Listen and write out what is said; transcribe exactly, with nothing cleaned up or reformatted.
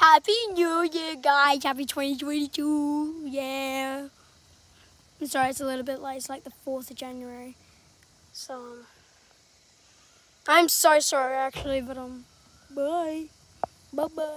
Happy New Year, guys. Happy twenty twenty-two. Yeah. I'm sorry, it's a little bit late. It's like the fourth of January. So, um, I'm so sorry, actually, but, um, bye. Bye-bye.